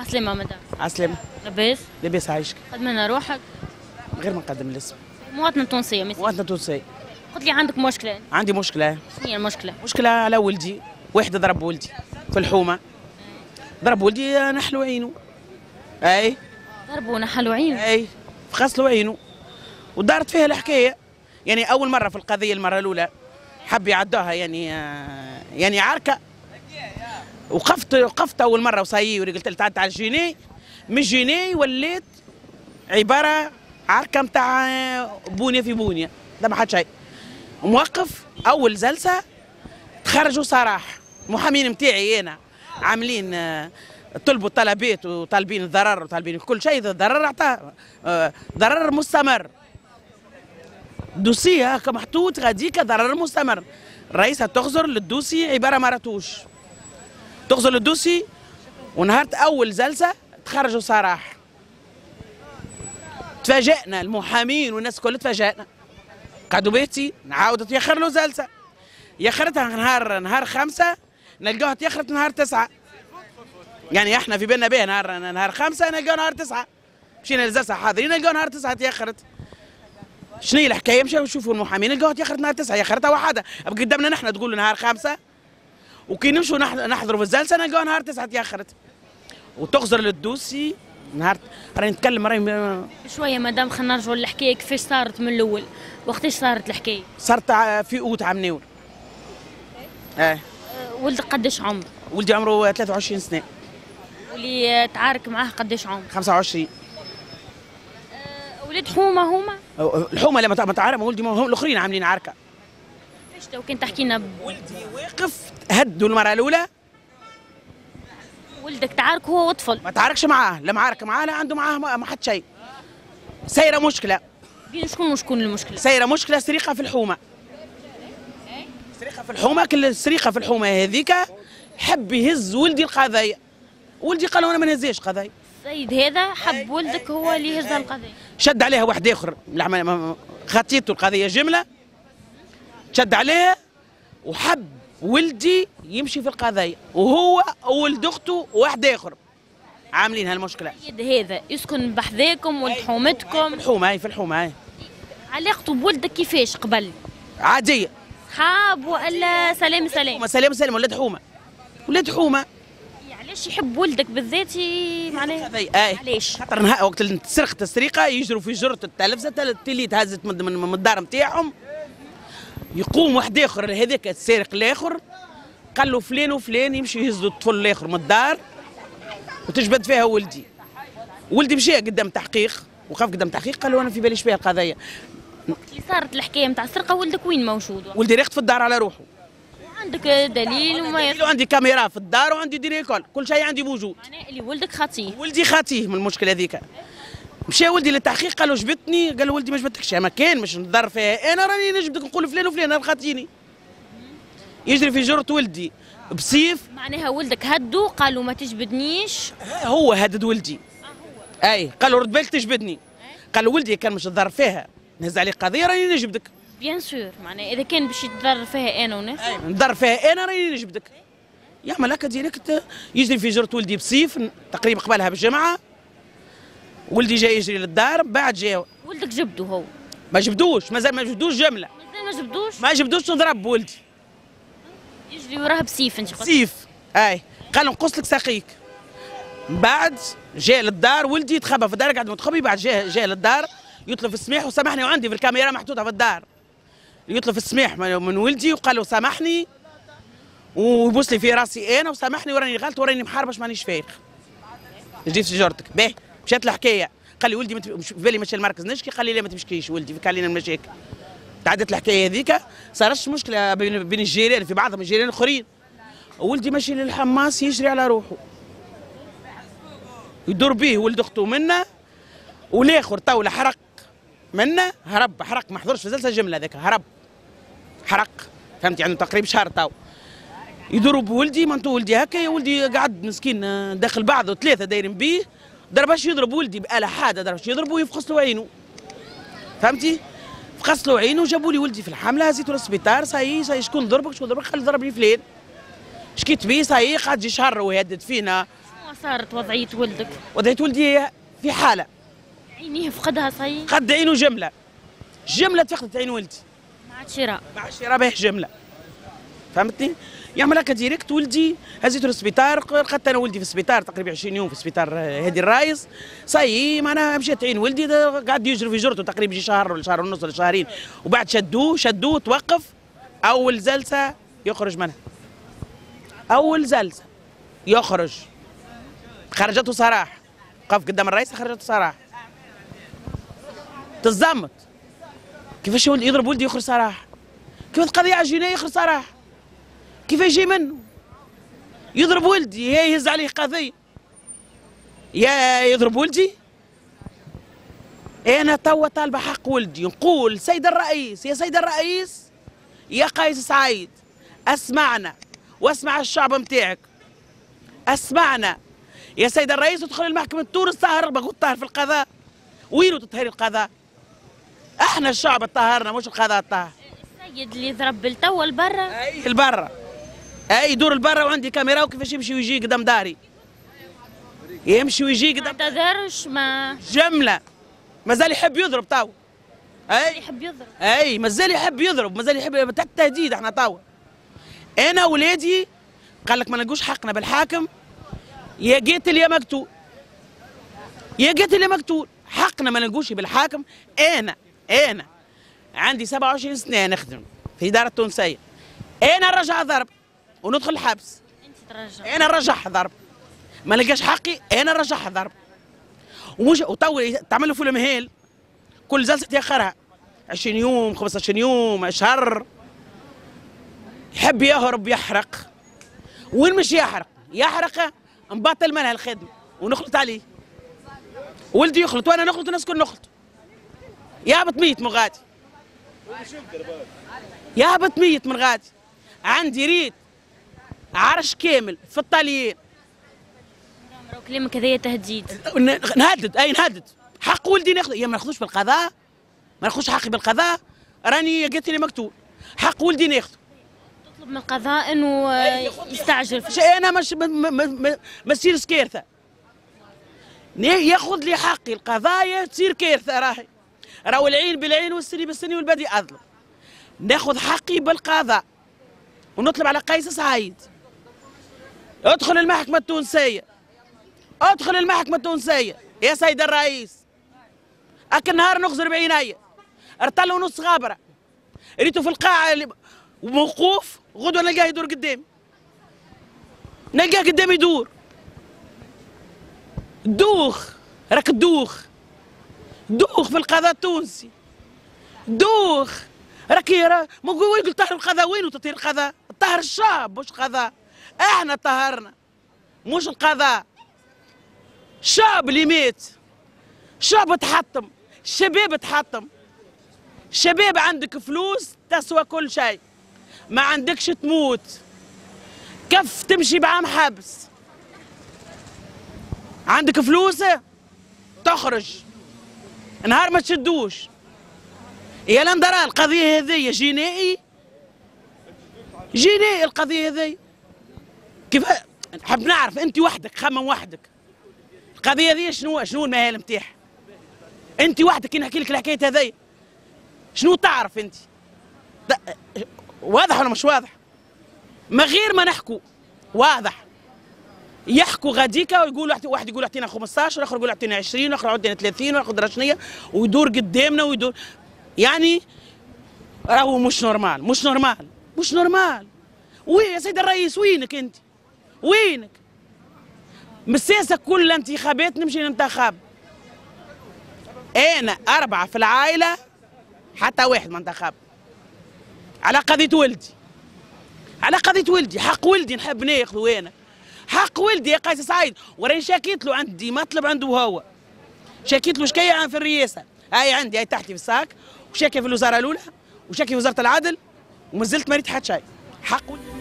عسلامة مدام. عسلامة. لاباس؟ لاباس عايشك. قدمنا روحك؟ غير ما نقدم الاسم. مواطنة تونسية مثل. مواطنة تونسية. قلت لي عندك مشكلة. عندي مشكلة. شنو هي المشكلة؟ مشكلة على ولدي، واحد ضرب ولدي في الحومة. ضرب ولدي نحلوا عينه. اي. ضربوا نحلوا عينه؟ اي. غسلوا عينه. ودارت فيها الحكاية. يعني أول مرة في القضية المرة الأولى حب يعدوها يعني عركة. وقفت أول مرة وصايي قلت له تعال جيني. مش جيني وليت عبارة عركة متاع بونية في بونية. ده ما حد شيء. موقف أول جلسة تخرجوا صراحة. المحامين متاعي أنا عاملين طلبوا طلبات وطالبين الضرر وطالبين كل شيء. الضرر عطاه ضرر مستمر. دوسيه هكا محطوط غاديكا ضرر مستمر. الرئيسة تخزر للدوسي عبارة ما راتوش. تخزر للدوسي ونهارت أول جلسة تخرجوا صراحة. تفاجئنا المحامين والناس الكل تفاجئنا. قعدوا بيتي نعاود تيخر له جلسة. يخرتها نهار 5 نلقاوها تيخرت نهار 9. يعني احنا في بالنا به نهار 5 نلقاو نهار 9. مشينا للجلسة حاضرين نلقاو نهار 9 تيخرت. شنو هي الحكايه؟ مشاو نشوفوا المحامين نلقاوها تيخرت نهار 9. يخرتها وحده قدامنا نحن تقول نهار 5 وكي نمشوا نحضروا في الجلسه نلقاوها نهار 9 تيخرت. وتخزر للدوسي نهار راني نتكلم راني شويه مدام. خلينا نرجعوا للحكايه كيفاش صارت من الاول. وقتاش صارت الحكايه؟ صارت في اوت عام ناول. ولدك قداش عمره؟ ولدي عمره 23 سنه. واللي تعارك معاه قداش عمره؟ 25. ولاد حومه هما؟ الحومه لما تعرف ولدي هم الاخرين عاملين عركه. كيفاش تو كان تحكي لنا؟ ولدي واقف هدوا المره الاولى. ولدك تعارك هو وطفل؟ ما تعاركش معاه، لا معارك معاه لا عنده معاه ما حد شيء. سايره مشكله. بين شكون المشكله؟ سايره مشكله سرقه في الحومه. سرقه في الحومه. كل السرقه في الحومه هذيك حب يهز ولدي القضيه. ولدي قال انا ما نهزيش قضيه. السيد هذا حب ولدك هو اللي يهز القضيه. شد عليها واحد اخر خطيته القضيه جمله. شد عليها وحب ولدي يمشي في القضيه وهو وولد اخته واحد اخر عاملين هالمشكله. السيد هذا يسكن بحذاكم ولد حومتكم؟ في الحومه. في الحومه. علاقته بولدك كيفاش قبل؟ عاديه. صحاب ولا سلام سلام؟ سلام ولاد حومه. ولاد حومه. علاش يحب ولدك بالذات معناها؟ علاش؟ خاطر وقت سرقت السرقه يجروا في جرة التلفزه اللي تهزت من الدار نتاعهم. يقوم واحد اخر هذاك السارق الاخر قال له فلان وفلان يمشي يهزوا الطفل الاخر من الدار وتجبد فيها ولدي. ولدي مشى قدام تحقيق وقف قدام تحقيق قال له انا في باليش بها القضيه. اللي صارت الحكايه نتاع السرقه ولدك وين موجود؟ ولدي راقد في الدار على روحه. عندك دليل وما عندي كاميرا في الدار وعندي ديريكول كل شيء عندي موجود. معناها اللي ولدك خاطيه؟ ولدي خاطيه من المشكله هذيك. مشى ولدي للتحقيق قال له جبتني. قال له ولدي ما جبتكش ما كان مش نضر فيها انا راني نجبدك نقول فلان وفلان انا خاطيني. يجري في جرة ولدي بسيف. معناها ولدك هدو قالوا ما تجبدنيش. هو هدد ولدي. اي قال له رد بالك تجبدني. قال له ولدي كان مش نضر فيها نهز عليك قضيه راني نجبدك. بيان سور. معناها اذا كان باش يتضرر فيها انا وناس نضر فيها انا راني نجبدك. يعمل هكا ديريكت. يجري في جرة ولدي بسيف تقريبا قبلها بالجمعه. ولدي جاي يجري للدار بعد جا. ولدك جبدو هو؟ ما جبدوش مازال ما جبدوش جمله. مازال ما جبدوش نضرب ولدي. يجري وراه بسيف انت قلت؟ سيف. قال له نقص لك ساقيك. بعد جاء للدار ولدي تخبى في الدار قاعد متخبي. بعد جاء للدار يطلب السماح وسامحني وعندي في الكاميرا محطوطه في الدار. يطلب السماح من ولدي وقال له سامحني ويبوس لي في راسي انا وسامحني وراني غلط وراني محاربه مانيش فايق. جيت في جرتك باهي. مشات الحكايه قال لي ولدي في بالي مشى المركز نشكي. قال لي لا ما تمشكيش ولدي كان لنا المشاكل. تعدت الحكايه هذيك صارت مشكله بين الجيران في بعضهم الجيران الاخرين. ولدي ماشي للحماس يجري على روحه يدور به ولد اخته منا والاخر طاوله حرق منا هرب. حرق ما حضرش في جلسه جمله ذاك هرب حرق. فهمتي يعني تقريبا شهر طاو يدوروا بولدي. منتو ولدي هكا يا ولدي قعد مسكين داخل بعضه ثلاثه دايرين بيه. ضرباش يضرب ولدي بآلة حاده. ضرباش يضربه يفقس له عينه. فهمتي؟ فقس له عينه وجابوا لي ولدي في الحمله. هزيته للسبيطار. صاي شكون ضربك؟ شكون ضربك؟ قال ضربني فلان. شكيت بيه صاي قعد يجي شهر ويهدد فينا. صارت وضعية ولدك؟ وضعية ولدي في حالة عينيه فقدها صحيح؟ قد عينه جملة تفقدت عين ولدي ما عاد شراء. ما عادش رابح جملة، فهمتني؟ يعمل هكا ديريكت ولدي هزيته للسبيطار، لقيت انا ولدي في السبيطار تقريبا 20 يوم في سبيطار هادي الرايس، صاي معناها مشات عين ولدي قاعد يجري في جرته تقريبا يجي شهر ولا شهر ونص ولا شهرين، وبعد شدوه توقف، اول جلسة يخرج منها، اول جلسة يخرج، خرجته صراحة، وقف قدام الرئيس خرجته صراحة، تزمت كيفاش ولدي يضرب ولدي يخرج صراحة، كيف القضية على الجناية يخرج صراحة، كيف يجي منه يضرب ولدي، يا يهز عليه قضية يا يضرب ولدي. أنا توا طالبة حق ولدي، نقول سيد الرئيس، يا سيد الرئيس يا قيس سعيد اسمعنا واسمع الشعب متاعك، اسمعنا يا سيد الرئيس، ادخل المحكمة تونس طهر، بقول طهر في القضاء، وينو تطهير القضاء؟ احنا الشعب طهرنا مش القضاء طهر. السيد اللي ضرب لتوا لبرا؟ اي البرا، اي يدور البرا وعندي كاميرا، وكيفاش يمشي ويجي قدام داري، يمشي ويجي ما قدام اعتذرش ما جملة، مازال يحب يضرب تو، اي يحب يضرب. اي مازال يحب يضرب، مازال يحب التهديد. احنا تو انا ولادي قال لك ما نلقوش حقنا بالحاكم، يا قاتل يا مقتول، يا قاتل يا مقتول، حقنا ما نلقوش بالحاكم. انا عندي 27 سنه نخدم في اداره تونسيه، انا نرجع ضرب وندخل الحبس، انت ترجع. انا نرجعها ضرب، ما لقاش حقي انا نرجعها ضرب، ومش وطول تعمل له فيلم هيل، كل جلسه تاخرها 20 يوم 15 يوم شهر، يحب يهرب يحرق، وين مش يحرق نبطل منها الخدمه ونخلط عليه، ولدي يخلط وانا نخلط والناس الكل نخلط، يهبط ميت من غادي، يهبط ميت من غادي، عندي ريت عرش كامل في الطاليين. كلامك هذايا تهديد. نهدد حق ولدي ناخذ، يا ما ناخذوش بالقضاء، ما ناخذوش حقي بالقضاء، راني قلت لي مقتول، حق ولدي ناخذه. تطلب من القضاء انه يستعجل في انا مش ما تصير كارثه، ياخذ لي حقي، القضايا تصير كارثه، راهو العين بالعين والسن بالسن والبدي اظلم. ناخذ حقي بالقضاء ونطلب على قيس سعيد، ادخل المحكمه التونسيه، ادخل المحكمه التونسيه يا سيد الرئيس، اكل نهار نغزر بعيني، ارتل ونص غابره، ريته في القاعه وموقوف، غدوه نلقاه يدور قدامي، نلقاه قدامي يدور، دوخ، راك دوخ في القضاء التونسي، دوخ راك وين قلت طهر القضاء؟ وين تطهير القضاء؟ طهر الشعب مش قضاء، احنا طهرنا مش القضاء، الشعب اللي مات، الشعب تحطم، الشباب تحطم، الشباب عندك فلوس تسوى كل شيء، ما عندكش تموت، كف تمشي بعام حبس، عندك فلوس تخرج نهار ما تشدوش، يا لندرا القضية هذية جنائي القضية هذية، كيف حاب نعرف انت وحدك خمم وحدك، القضية هذية شنو المهال نتاعها؟ انت وحدك كي نحكي لك الحكاية هذية شنو تعرف انت؟ واضح ولا مش واضح؟ ما غير ما نحكوا واضح، يحكوا غاديكا ويقولوا واحد يقول اعطينا 15، والاخر يقول اعطينا 20، والاخر عطينا 30، والاخر شنية، ويدور قدامنا ويدور، يعني راهو مش نورمال. وين يا سيد الرئيس؟ وينك انت؟ وينك؟ مساسك كل الانتخابات نمشي ننتخب، انا 4 في العائله حتى واحد ما انتخب، على قضيه ولدي، حق ولدي نحب ناخذه، انا حق ولدي يا قيس سعيد، وراني شاكيت له، عندي مطلب عنده هو، شاكيت له شكايه في الرئاسه، هاي عندي هاي تحتي في الساك، وشاكيه في الوزاره الاولى، وشاكيه في وزاره العدل، وما زلت ما ريت حتى شيء، حق ولدي.